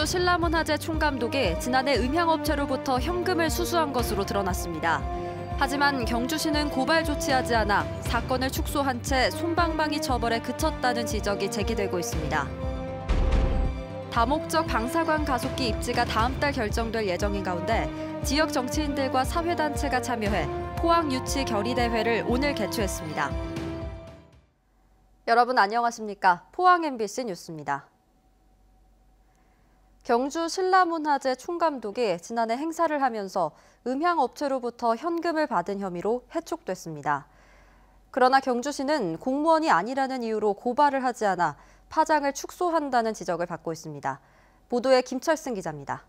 경주 신라문화재 총감독이 지난해 음향업체로부터 현금을 수수한 것으로 드러났습니다. 하지만 경주시는 고발 조치하지 않아 사건을 축소한 채 솜방망이 처벌에 그쳤다는 지적이 제기되고 있습니다. 다목적 방사관 가속기 입지가 다음 달 결정될 예정인 가운데 지역 정치인들과 사회단체가 참여해 포항 유치 결의대회를 오늘 개최했습니다. 여러분 안녕하십니까? 포항 MBC 뉴스입니다. 경주 신라문화재 총감독이 지난해 행사를 하면서 음향업체로부터 현금을 받은 혐의로 해촉됐습니다. 그러나 경주시는 공무원이 아니라는 이유로 고발을 하지 않아 파장을 축소한다는 지적을 받고 있습니다. 보도에 김철승 기자입니다.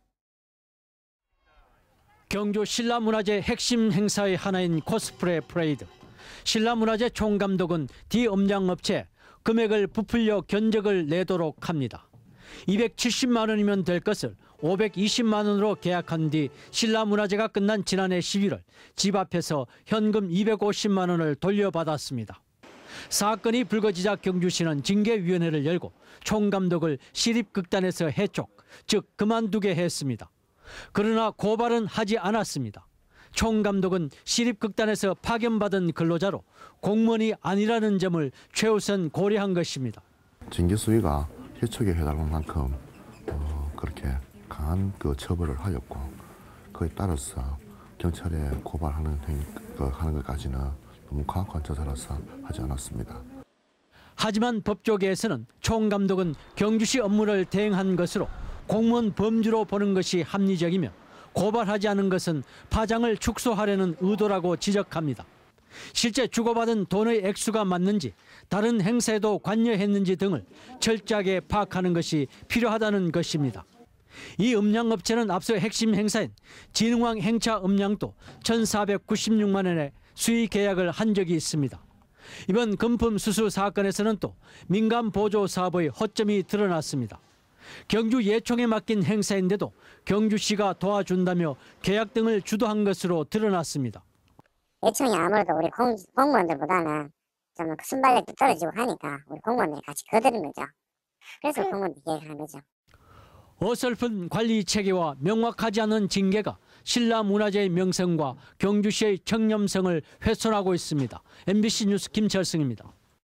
경주 신라문화재 핵심 행사의 하나인 코스프레 프레이드. 신라문화재 총감독은 디음량업체 금액을 부풀려 견적을 내도록 합니다. 270만 원이면 될 것을 520만 원으로 계약한 뒤 신라문화재가 끝난 지난해 11월 집 앞에서 현금 250만 원을 돌려받았습니다. 사건이 불거지자 경주시는 징계위원회를 열고 총감독을 시립극단에서 해촉, 즉 그만두게 했습니다. 그러나 고발은 하지 않았습니다. 총감독은 시립극단에서 파견받은 근로자로 공무원이 아니라는 점을 최우선 고려한 것입니다. 징계 수위가 해촉에 해당할 만큼 그렇게 강한 처벌을 하였고 그에 따라서 경찰에 고발하는 하는 것까지는 너무 강한 처사라서 하지 않았습니다. 하지만 법조계에서는 총감독은 경주시 업무를 대행한 것으로 공무원 범주로 보는 것이 합리적이며 고발하지 않은 것은 파장을 축소하려는 의도라고 지적합니다. 실제 주고받은 돈의 액수가 맞는지 다른 행사에도 관여했는지 등을 철저하게 파악하는 것이 필요하다는 것입니다. 이 음량업체는 앞서 핵심 행사인 진흥왕 행차 음량도 1,496만 원의 수의 계약을 한 적이 있습니다. 이번 금품 수수 사건에서는 또 민간 보조 사업의 허점이 드러났습니다. 경주 예총에 맡긴 행사인데도 경주시가 도와준다며 계약 등을 주도한 것으로 드러났습니다. 예총이 아무래도 우리 공무원들보다는 좀 순발력도 떨어지고 하니까 우리 공무원들이 같이 거드는 거죠. 그래서 공무원들이 계획하는 거죠. 어설픈 관리 체계와 명확하지 않은 징계가 신라문화재의 명성과 경주시의 청렴성을 훼손하고 있습니다. MBC 뉴스 김철승입니다.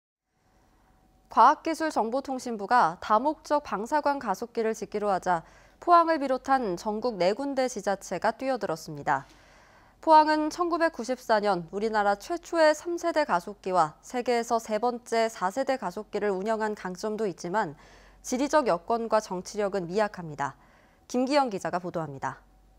과학기술정보통신부가 다목적 방사관 가속기를 짓기로 하자 포항을 비롯한 전국 4군데 지자체가 뛰어들었습니다. 포항은 1994년 우리나라 최초의 3세대 가속기와 세계에서 3번째 4세대 가속기를 운영한 강점도 있지만 지리적 여건과 정치력은 미약합니다. 김기영 기자가 보도합니다.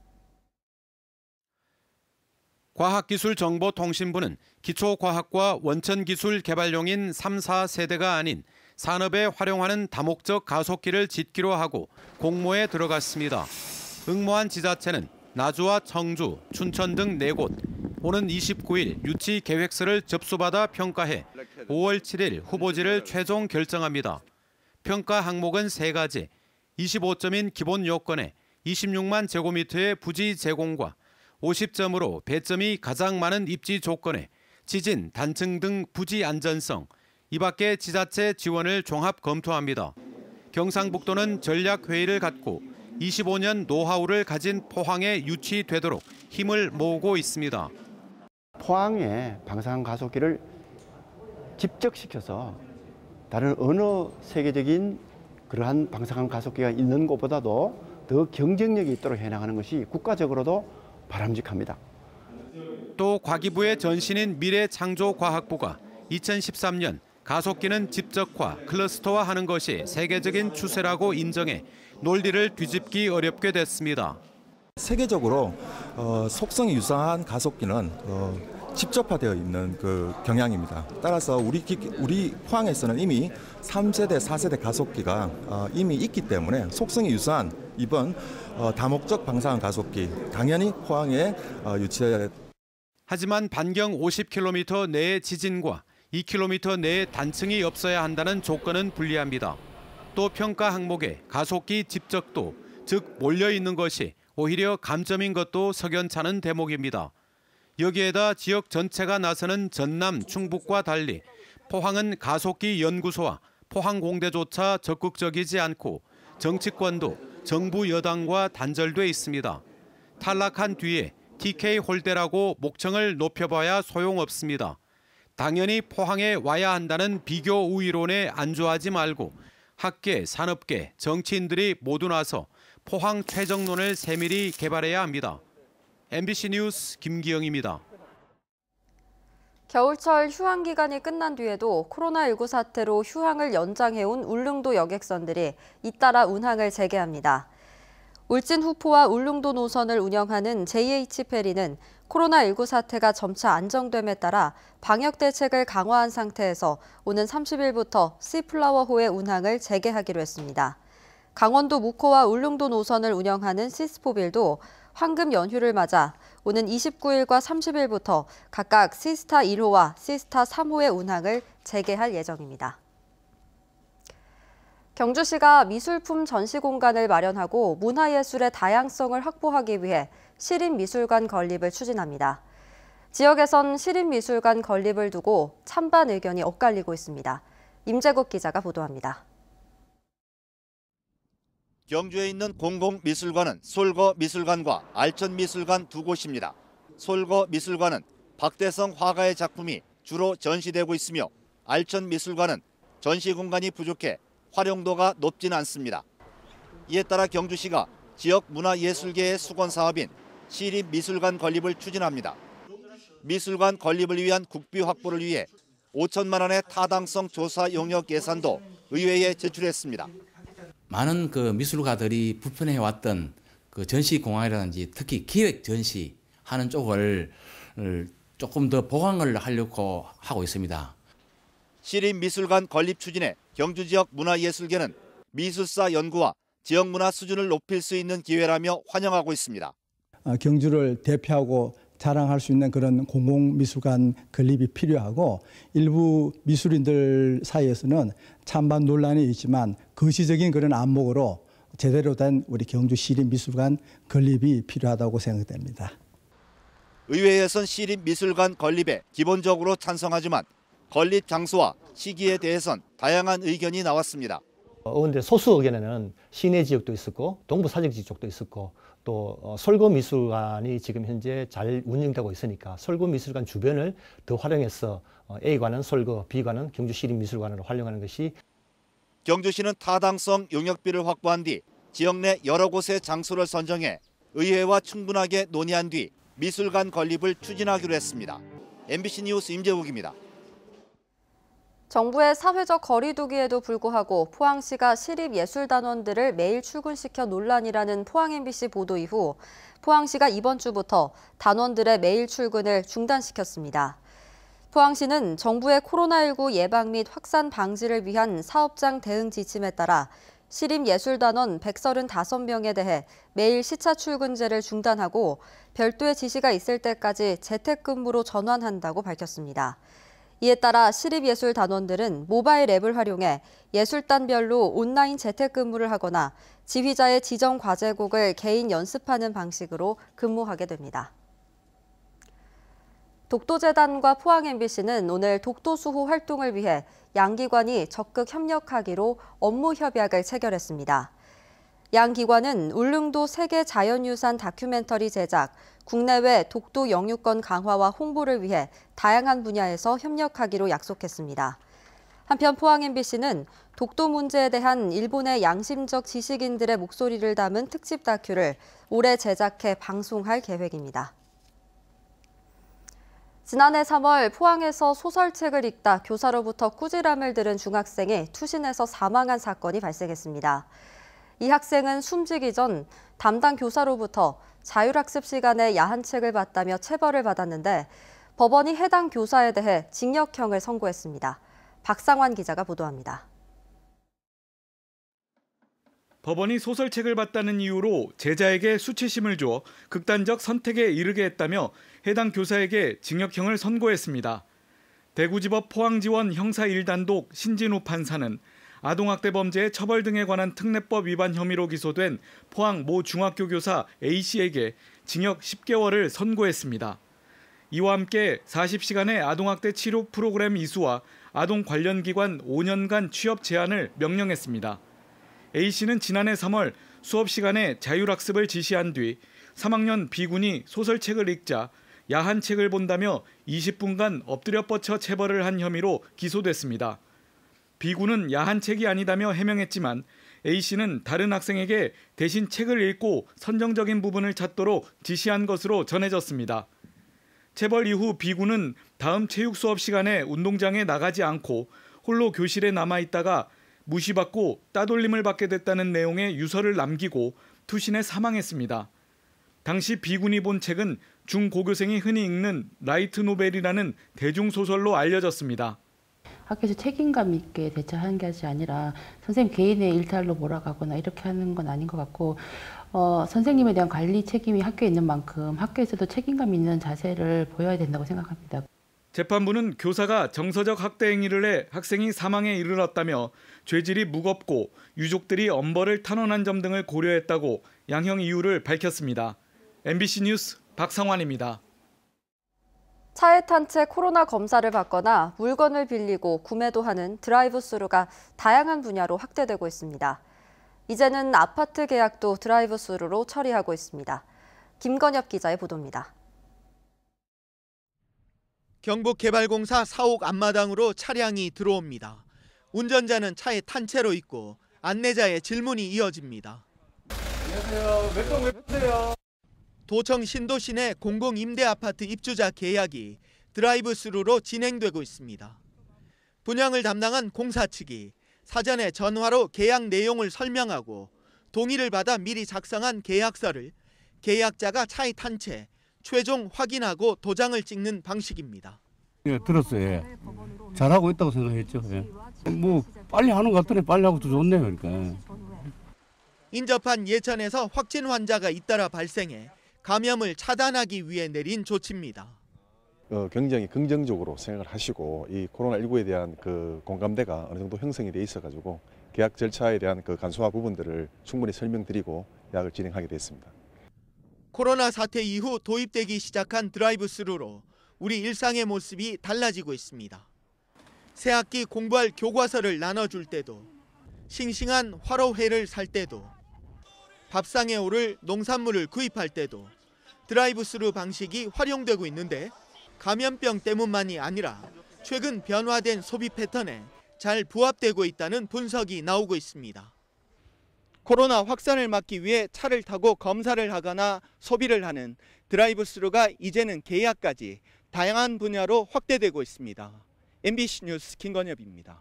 과학기술정보통신부는 기초과학과 원천기술 개발용인 3, 4세대가 아닌 산업에 활용하는 다목적 가속기를 짓기로 하고 공모에 들어갔습니다. 응모한 지자체는 나주와 청주, 춘천 등 4곳, 오는 29일 유치 계획서를 접수받아 평가해 5월 7일 후보지를 최종 결정합니다. 평가 항목은 3가지, 25점인 기본 요건에 26만 제곱미터의 부지 제공과 50점으로 배점이 가장 많은 입지 조건에 지진, 단층 등 부지 안전성, 이 밖에 지자체 지원을 종합 검토합니다. 경상북도는 전략회의를 갖고 25년 노하우를 가진 포항에 유치되도록 힘을 모으고 있습니다. 포항에 방사능 가속기를 집적시켜서 다른 어느 세계적인 그러한 방사능 가속기가 있는 곳보다도 더 경쟁력이 있도록 해나가는 것이 국가적으로도 바람직합니다. 또 과기부의 전신인 미래창조과학부가 2013년 가속기는 집적화, 클러스터화하는 것이 세계적인 추세라고 인정해 논리를 뒤집기 어렵게 됐습니다. 세계적으로 속성이 유사한 가속기는 집적화되어 있는 경향입니다. 따라서 우리 포항에서는 이미 3세대, 4세대 가속기가 이미 있기 때문에 속성이 유사한 이번 다목적 방사능 가속기 당연히 포항에 유치해야. 하지만 반경 50km 내의 지진과 2km 내에 단층이 없어야 한다는 조건은 불리합니다. 또 평가 항목에 가속기 집적도, 즉 몰려있는 것이 오히려 감점인 것도 석연찮은 대목입니다. 여기에다 지역 전체가 나서는 전남, 충북과 달리 포항은 가속기 연구소와 포항공대조차 적극적이지 않고 정치권도 정부 여당과 단절돼 있습니다. 탈락한 뒤에 TK홀대라고 목청을 높여봐야 소용없습니다. 당연히 포항에 와야 한다는 비교 우위론에 안주하지 말고 학계, 산업계, 정치인들이 모두 나서 포항 최정론을 세밀히 개발해야 합니다. MBC 뉴스 김기영입니다. 겨울철 휴항 기간이 끝난 뒤에도 코로나19 사태로 휴항을 연장해온 울릉도 여객선들이 잇따라 운항을 재개합니다. 울진 후포와 울릉도 노선을 운영하는 JH페리는 코로나19 사태가 점차 안정됨에 따라 방역 대책을 강화한 상태에서 오는 30일부터 시플라워호의 운항을 재개하기로 했습니다. 강원도 묵호와 울릉도 노선을 운영하는 시스포빌도 황금 연휴를 맞아 오는 29일과 30일부터 각각 시스타 1호와 시스타 3호의 운항을 재개할 예정입니다. 경주시가 미술품 전시 공간을 마련하고 문화예술의 다양성을 확보하기 위해 시립미술관 건립을 추진합니다. 지역에선 시립미술관 건립을 두고 찬반 의견이 엇갈리고 있습니다. 임재국 기자가 보도합니다. 경주에 있는 공공미술관은 솔거미술관과 알천미술관 두 곳입니다. 솔거미술관은 박대성 화가의 작품이 주로 전시되고 있으며 알천미술관은 전시 공간이 부족해 활용도가 높진 않습니다. 이에 따라 경주시가 지역 문화예술계의 수건 사업인 시립미술관 건립을 추진합니다. 미술관 건립을 위한 국비 확보를 위해 5천만 원의 타당성 조사 용역 예산도 의회에 제출했습니다. 많은 미술가들이 불편해왔던 전시 공간이라든지 특히 기획 전시하는 쪽을 조금 더 보강을 하려고 하고 있습니다. 시립미술관 건립 추진에 경주 지역 문화예술계는 미술사 연구와 지역 문화 수준을 높일 수 있는 기회라며 환영하고 있습니다. 경주를 대표하고 자랑할 수 있는 그런 공공미술관 건립이 필요하고 일부 미술인들 사이에서는 찬반 논란이 있지만 거시적인 그런 안목으로 제대로 된 우리 경주 시립미술관 건립이 필요하다고 생각됩니다. 의회에선 시립미술관 건립에 기본적으로 찬성하지만 건립 장소와 시기에 대해선 다양한 의견이 나왔습니다. 그런데 소수 의견에는 시내 지역도 있었고 동부 사정지 쪽도 있었고 또 솔거미술관이 지금 현재 잘 운영되고 있으니까 솔거미술관 주변을 더 활용해서 A관은 솔거, B관은 경주시립미술관으로 활용하는 것이 경주시는 타당성 용역비를 확보한 뒤 지역 내 여러 곳의 장소를 선정해 의회와 충분하게 논의한 뒤 미술관 건립을 추진하기로 했습니다. MBC 뉴스 임재욱입니다. 정부의 사회적 거리 두기에도 불구하고 포항시가 시립예술단원들을 매일 출근시켜 논란이라는 포항 MBC 보도 이후 포항시가 이번 주부터 단원들의 매일 출근을 중단시켰습니다. 포항시는 정부의 코로나19 예방 및 확산 방지를 위한 사업장 대응 지침에 따라 시립예술단원 135명에 대해 매일 시차 출근제를 중단하고 별도의 지시가 있을 때까지 재택근무로 전환한다고 밝혔습니다. 이에 따라 시립예술단원들은 모바일 앱을 활용해 예술단별로 온라인 재택근무를 하거나 지휘자의 지정 과제곡을 개인 연습하는 방식으로 근무하게 됩니다. 독도재단과 포항 MBC는 오늘 독도수호 활동을 위해 양 기관이 적극 협력하기로 업무 협약을 체결했습니다. 양 기관은 울릉도 세계 자연유산 다큐멘터리 제작, 국내외 독도 영유권 강화와 홍보를 위해 다양한 분야에서 협력하기로 약속했습니다. 한편 포항 MBC는 독도 문제에 대한 일본의 양심적 지식인들의 목소리를 담은 특집 다큐를 올해 제작해 방송할 계획입니다. 지난해 3월 포항에서 소설책을 읽다 교사로부터 꾸지람을 들은 중학생이 투신해서 사망한 사건이 발생했습니다. 이 학생은 숨지기 전 담당 교사로부터 자율학습 시간에 야한 책을 봤다며 체벌을 받았는데 법원이 해당 교사에 대해 징역형을 선고했습니다. 박상환 기자가 보도합니다. 법원이 소설책을 봤다는 이유로 제자에게 수치심을 줘 극단적 선택에 이르게 했다며 해당 교사에게 징역형을 선고했습니다. 대구지법 포항지원 형사 1단독 신진우 판사는 아동학대 범죄 처벌 등에 관한 특례법 위반 혐의로 기소된 포항 모 중학교 교사 A씨에게 징역 10개월을 선고했습니다. 이와 함께 40시간의 아동학대 치료 프로그램 이수와 아동 관련 기관 5년간 취업 제한을 명령했습니다. A씨는 지난해 3월 수업 시간에 자율학습을 지시한 뒤 3학년 B군이 소설책을 읽자 야한 책을 본다며 20분간 엎드려 뻗쳐 체벌을 한 혐의로 기소됐습니다. B군은 야한 책이 아니다며 해명했지만 A씨는 다른 학생에게 대신 책을 읽고 선정적인 부분을 찾도록 지시한 것으로 전해졌습니다. 체벌 이후 B군은 다음 체육 수업 시간에 운동장에 나가지 않고 홀로 교실에 남아있다가 무시받고 따돌림을 받게 됐다는 내용의 유서를 남기고 투신해 사망했습니다. 당시 B군이 본 책은 중고교생이 흔히 읽는 라이트 노벨이라는 대중소설로 알려졌습니다. 학교에서 책임감 있게 대처하는 게 아니라 선생님 개인의 일탈로 몰아가거나 이렇게 하는 건 아닌 것 같고 선생님에 대한 관리 책임이 학교에 있는 만큼 학교에서도 책임감 있는 자세를 보여야 된다고 생각합니다. 재판부는 교사가 정서적 학대 행위를 해 학생이 사망에 이르렀다며 죄질이 무겁고 유족들이 엄벌을 탄원한 점 등을 고려했다고 양형 이유를 밝혔습니다. MBC 뉴스 박상환입니다. 차에 탄 채 코로나 검사를 받거나 물건을 빌리고 구매도 하는 드라이브 스루가 다양한 분야로 확대되고 있습니다. 이제는 아파트 계약도 드라이브 스루로 처리하고 있습니다. 김건엽 기자의 보도입니다. 경북개발공사 사옥 앞마당으로 차량이 들어옵니다. 운전자는 차에 탄 채로 있고 안내자의 질문이 이어집니다. 안녕하세요. 몇 동 몇 세요? 도청 신도시 내 공공임대아파트 입주자 계약이 드라이브 스루로 진행되고 있습니다. 분양을 담당한 공사 측이 사전에 전화로 계약 내용을 설명하고 동의를 받아 미리 작성한 계약서를 계약자가 차에 탄 채 최종 확인하고 도장을 찍는 방식입니다. 예, 들었어요. 예. 잘하고 있다고 생각했죠. 예. 뭐 빨리 하는 것 같더니 빨리 하고 더 좋네요. 그러니까. 인접한 예천에서 확진 환자가 잇따라 발생해 감염을 차단하기 위해 내린 조치입니다. 굉장히 긍정적으로 생각을 하시고 이 코로나19에 대한 그 공감대가 어느 정도 형성이 돼 있어가지고 계약 절차에 대한 그 간소화 부분들을 충분히 설명드리고 계약을 진행하게 됐습니다. 코로나 사태 이후 도입되기 시작한 드라이브 스루로 우리 일상의 모습이 달라지고 있습니다. 새학기 공부할 교과서를 나눠줄 때도, 싱싱한 화로회를 살 때도, 밥상에 오를 농산물을 구입할 때도 드라이브 스루 방식이 활용되고 있는데 감염병 때문만이 아니라 최근 변화된 소비 패턴에 잘 부합되고 있다는 분석이 나오고 있습니다. 코로나 확산을 막기 위해 차를 타고 검사를 하거나 소비를 하는 드라이브 스루가 이제는 계약까지 다양한 분야로 확대되고 있습니다. MBC 뉴스 김건엽입니다.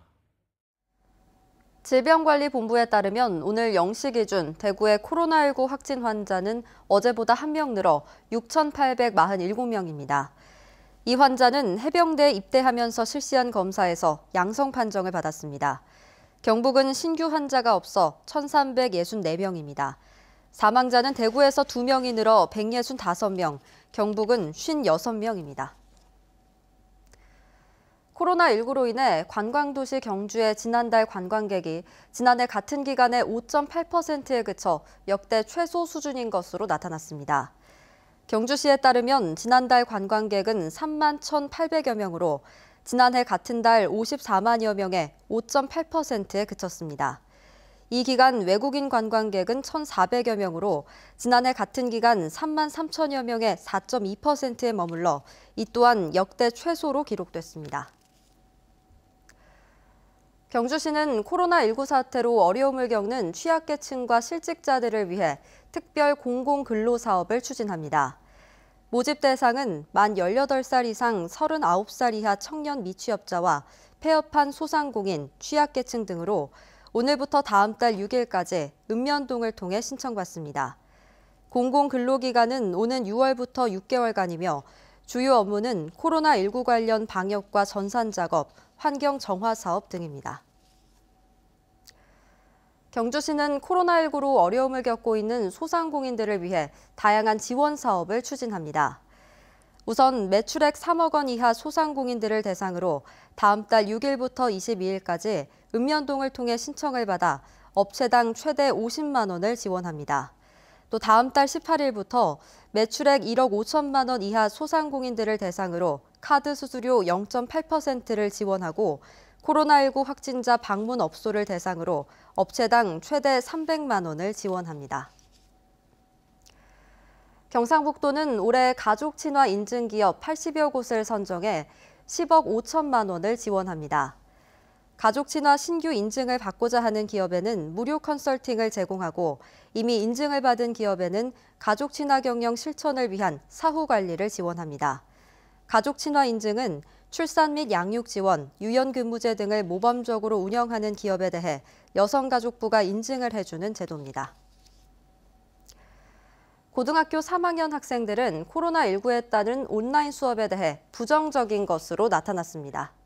질병관리본부에 따르면 오늘 0시 기준 대구의 코로나19 확진 환자는 어제보다 1명 늘어 6,847명입니다. 이 환자는 해병대에 입대하면서 실시한 검사에서 양성 판정을 받았습니다. 경북은 신규 환자가 없어 1,364명입니다. 사망자는 대구에서 2명이 늘어 165명, 경북은 56명입니다. 코로나19로 인해 관광도시 경주의 지난달 관광객이 지난해 같은 기간에 5.8%에 그쳐 역대 최소 수준인 것으로 나타났습니다. 경주시에 따르면 지난달 관광객은 3만 1,800여 명으로 지난해 같은 달 54만여 명에 5.8%에 그쳤습니다. 이 기간 외국인 관광객은 1,400여 명으로 지난해 같은 기간 3만 3천여 명의 4.2%에 머물러 이 또한 역대 최소로 기록됐습니다. 경주시는 코로나19 사태로 어려움을 겪는 취약계층과 실직자들을 위해 특별 공공근로사업을 추진합니다. 모집 대상은 만 18살 이상 39살 이하 청년 미취업자와 폐업한 소상공인, 취약계층 등으로 오늘부터 다음 달 6일까지 읍면동을 통해 신청받습니다. 공공근로기간은 오는 6월부터 6개월간이며 주요 업무는 코로나19 관련 방역과 전산작업, 환경 정화 사업 등입니다. 경주시는 코로나19로 어려움을 겪고 있는 소상공인들을 위해 다양한 지원 사업을 추진합니다. 우선 매출액 3억 원 이하 소상공인들을 대상으로 다음 달 6일부터 22일까지 읍면동을 통해 신청을 받아 업체당 최대 50만 원을 지원합니다. 또 다음 달 18일부터 매출액 1억 5천만 원 이하 소상공인들을 대상으로 카드 수수료 0.8%를 지원하고 코로나19 확진자 방문 업소를 대상으로 업체당 최대 300만 원을 지원합니다. 경상북도는 올해 가족 친화 인증 기업 80여 곳을 선정해 10억 5천만 원을 지원합니다. 가족 친화 신규 인증을 받고자 하는 기업에는 무료 컨설팅을 제공하고 이미 인증을 받은 기업에는 가족 친화 경영 실천을 위한 사후 관리를 지원합니다. 가족 친화 인증은 출산 및 양육 지원, 유연근무제 등을 모범적으로 운영하는 기업에 대해 여성가족부가 인증을 해주는 제도입니다. 고등학교 3학년 학생들은 코로나19에 따른 온라인 수업에 대해 부정적인 것으로 나타났습니다.